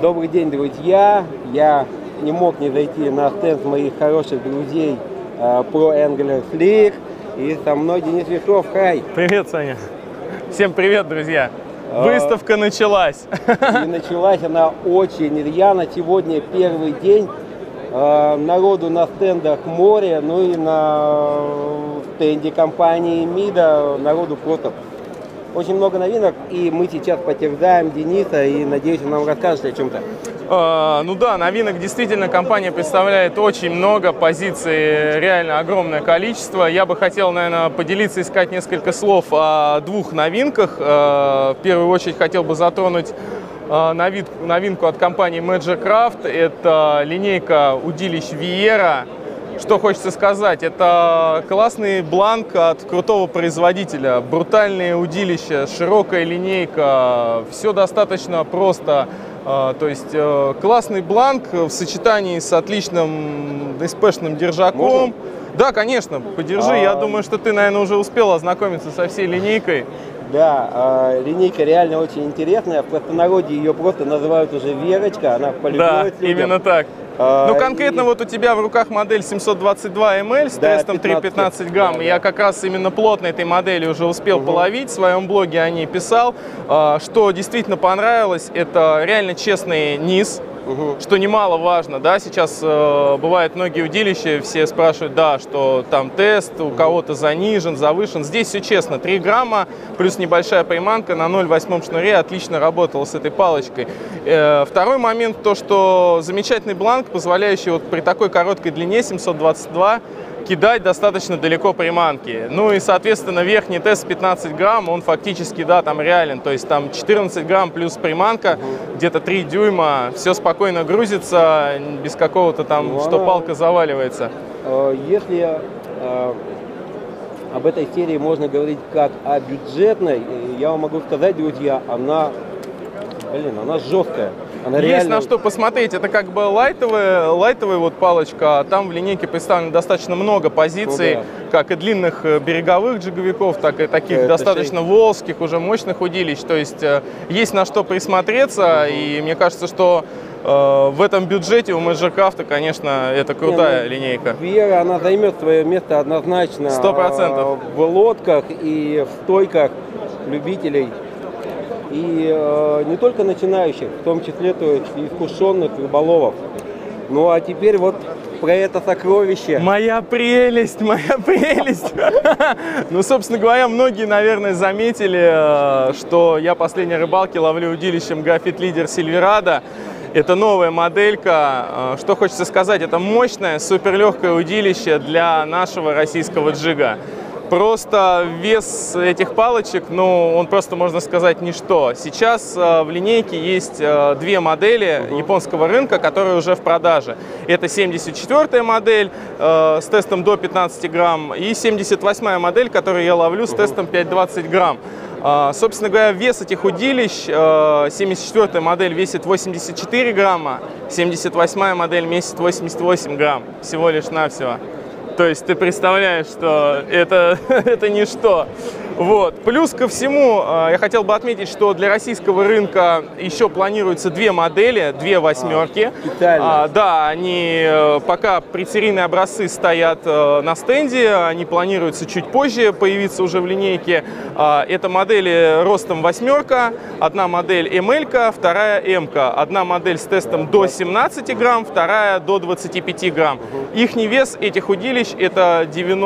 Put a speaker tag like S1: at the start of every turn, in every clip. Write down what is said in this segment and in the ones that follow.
S1: Добрый день, друзья! Я не мог не зайти на стенд моих хороших друзей Pro Angler Fleer. И со мной Денис Вихров. Хай!
S2: Привет, Саня! Всем привет, друзья! Выставка началась!
S1: И началась она очень рьяно. Сегодня первый день. Народу на стендах море, ну и на стенде компании МИДа народу просто очень много новинок, и мы сейчас потерзаем Дениса, и надеюсь, он нам расскажет о чем-то.
S2: Ну да, новинок действительно компания представляет очень много, позиций реально огромное количество. Я бы хотел, наверное, поделиться и сказать несколько слов о двух новинках. В первую очередь хотел бы затронуть новинку от компании MagicCraft. Это линейка удилищ Viera. Что хочется сказать, это классный бланк от крутого производителя, брутальные удилища, широкая линейка, все достаточно просто. То есть классный бланк в сочетании с отличным СП-шным держаком.
S1: Можно?
S2: Да, конечно, подержи. Я думаю, что ты, наверное, уже успел ознакомиться со всей линейкой.
S1: Да, линейка реально очень интересная. В простонародье ее просто называют уже Верочка. Она полюбилась
S2: людям. Именно так. Ну, конкретно вот у тебя в руках модель 722 ml с тестом 3,15 грамм. Я как раз именно плотно этой модели уже успел половить. В своем блоге о ней писал. Что действительно понравилось, это реально честный низ. Что немаловажно, да, сейчас бывают многие удилища, все спрашивают, да, что там тест у кого-то занижен, завышен. Здесь все честно, 3 грамма плюс небольшая приманка на 0,8 шнуре отлично работала с этой палочкой. Второй момент, то, что замечательный бланк, позволяющий вот при такой короткой длине 722 кидать достаточно далеко приманки. Ну и, соответственно, верхний тест 15 грамм, он фактически, да, там реален. То есть там 14 грамм плюс приманка, где-то 3 дюйма, все спокойно грузится, без какого-то там, что палка заваливается.
S1: Если об этой серии можно говорить как о бюджетной, я вам могу сказать, друзья, она жесткая. Она
S2: есть
S1: реально...
S2: на что посмотреть. Это как бы лайтовая вот палочка, а там в линейке представлено достаточно много позиций, как и длинных береговых джиговиков, так и таких достаточно волжских, уже мощных удилищ. То есть есть на что присмотреться, и мне кажется, что в этом бюджете у MagicCraft, конечно, это крутая линейка.
S1: Viera, она займет свое место однозначно
S2: 100%.
S1: В лодках и в стойках любителей. И не только начинающих, в том числе то есть, искушенных рыболовов. Ну а теперь вот про это сокровище.
S2: Моя прелесть, моя прелесть. Ну, собственно говоря, многие, наверное, заметили, что я последние рыбалки ловлю удилищем Graphite Leader Silverado. Это новая моделька. Что хочется сказать, это мощное, суперлегкое удилище для нашего российского джига. Просто вес этих палочек, ну, он просто, можно сказать, ничто. Сейчас в линейке есть две модели японского рынка, которые уже в продаже. Это 74-я модель с тестом до 15 грамм и 78-я модель, которую я ловлю с тестом 5,20 грамм. Собственно говоря, вес этих удилищ, 74-я модель весит 84 грамма, 78-я модель весит 88 грамм, всего лишь навсего. То есть ты представляешь, что это ничто. Вот. Плюс ко всему, я хотел бы отметить, что для российского рынка еще планируются две модели, две восьмерки. Да, они пока предсерийные образцы стоят на стенде, они планируются чуть позже появиться уже в линейке. Это модели ростом восьмерка, одна модель ML, вторая M. Одна модель с тестом до 17 грамм, вторая до 25 грамм. Ихний вес этих удилищ это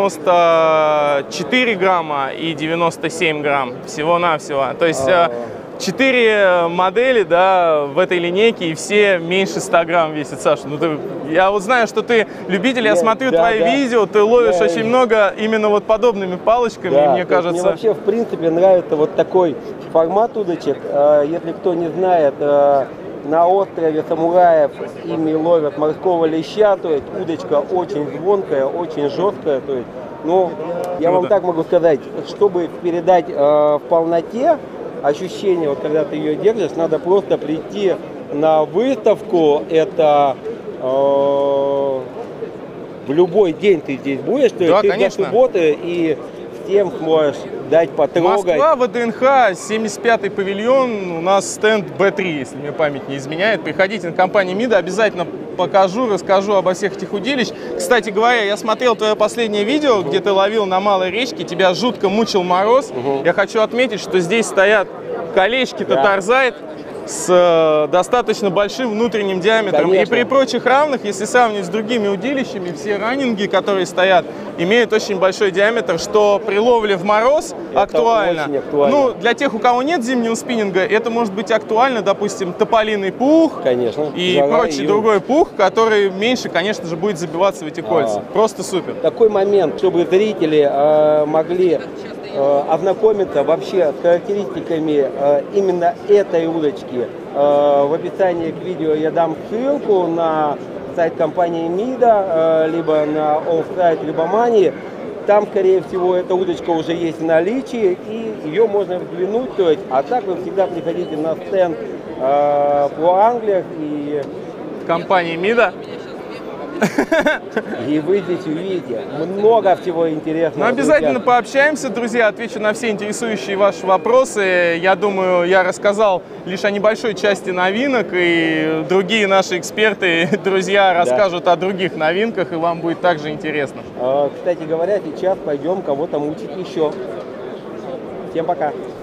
S2: 94 грамма и 97 грамм всего-навсего. То есть 4 модели, да, в этой линейке, и все меньше 100 грамм весят. Саша, ну я вот знаю, что ты любитель, я смотрю твои видео, ты ловишь очень много именно вот подобными палочками, и мне кажется...
S1: Мне вообще, в принципе, нравится вот такой формат удочек. Если кто не знает, на острове Самураев ими ловят морского леща, то есть удочка очень звонкая, очень жесткая. То есть, ну, я вам так могу сказать, чтобы передать в полноте ощущение, вот когда ты ее держишь, надо просто прийти на выставку. Это в любой день ты здесь будешь, то есть ты до субботы и всем сможешь дать потрогать.
S2: Москва, ВДНХ, 75-й павильон, у нас стенд Б3, если мне память не изменяет. Приходите на компанию МИДа, обязательно покажу, расскажу обо всех этих удилищ. Кстати говоря, я смотрел твое последнее видео, где ты ловил на малой речке, тебя жутко мучил мороз. Я хочу отметить, что здесь стоят колечки Татарзайт с достаточно большим внутренним диаметром.
S1: Конечно.
S2: И при прочих равных, если сравнивать с другими удилищами, все раннинги, которые стоят, имеют очень большой диаметр, что при ловле в мороз
S1: это
S2: актуально.
S1: очень актуально.
S2: Ну, для тех, у кого нет зимнего спиннинга, это может быть актуально, допустим, тополиный пух,
S1: Конечно.
S2: и
S1: Жара,
S2: прочий
S1: июнь.
S2: другой пух, который меньше, конечно же, будет забиваться в эти кольца. Просто супер.
S1: Такой момент, чтобы зрители могли ознакомиться вообще с характеристиками именно этой удочки. В описании к видео я дам ссылку на сайт компании МИДа, либо на оффсайт Рибомании. Там, скорее всего, эта удочка уже есть в наличии, и ее можно взглянуть. То есть, а так вы всегда приходите на стенд Pro Angler,
S2: Компания МИДа.
S1: и вы здесь увидите много всего интересного.
S2: Ну, обязательно
S1: друзья.
S2: пообщаемся, друзья, отвечу на все интересующие ваши вопросы. Я думаю, я рассказал лишь о небольшой части новинок, и другие наши эксперты, друзья, расскажут о других новинках, и вам будет также интересно.
S1: Кстати говоря, сейчас пойдем кого-то мучить еще. Всем пока.